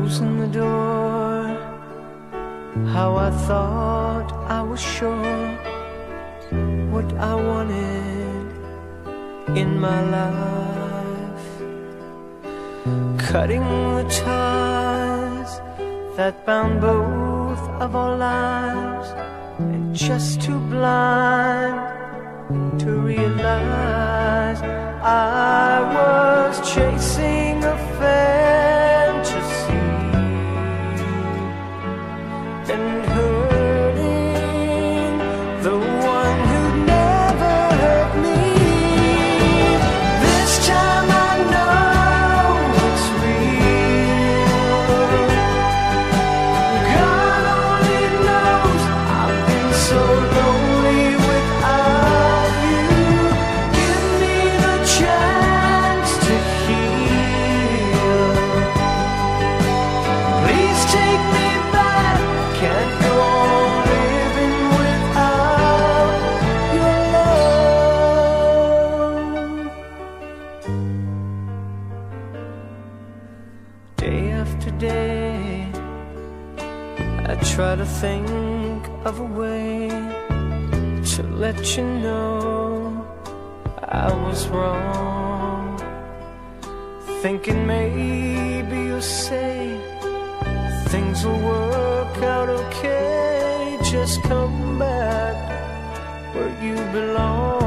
closing the door. How I thought I was sure what I wanted in my life. Cutting the ties that bound both of our lives, and just too blind to realize I was chasing a fantasy and hurting the one who'd never hurt me. This time I know it's real. God only knows I've been so lonely without you. Give me the chance to heal. Please take me back. Can't go on living without your love. Day after day, I try to think of a way to let you know I was wrong. Thinking maybe you'll say things will work out okay. Just come back where you belong.